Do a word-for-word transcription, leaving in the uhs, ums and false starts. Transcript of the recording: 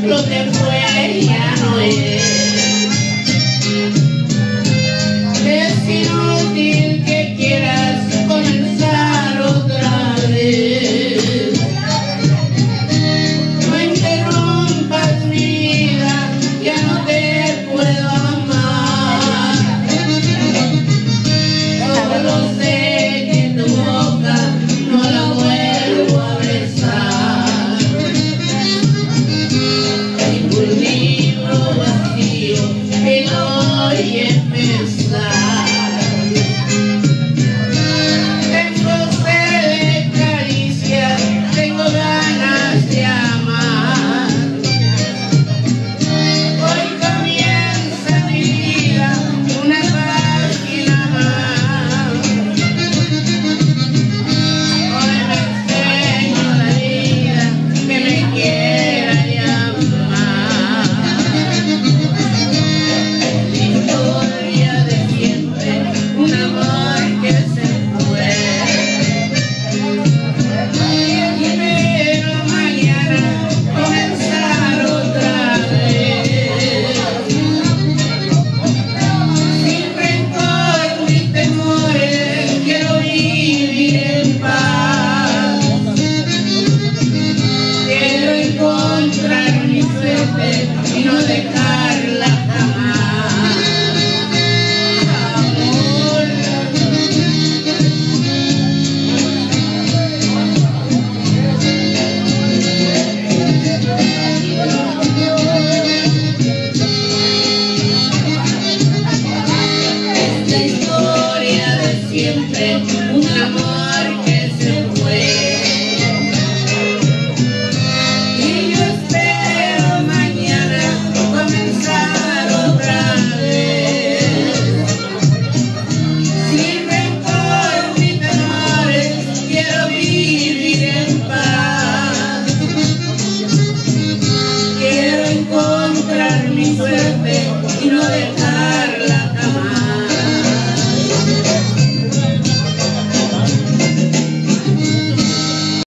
lo que fue ya no es. Es inútil que quieras comenzar otra vez. No interrumpas mi vida, ya no te puedo amar. Solo sé que tu boca no la vuelvo a besar. Tengo un libro vacío que no voy a empezar. Tengo sed de caricias, tengo ganas de amar. Hoy comienza mi vida, una página más. Hoy me enseño la vida que me quiera llamar. La historia de siempre, un amor que se fue. Y pero mañana comenzar otra vez. Sin rencor ni temores, quiero vivir en paz. Quiero encontrar mi suerte y no dejar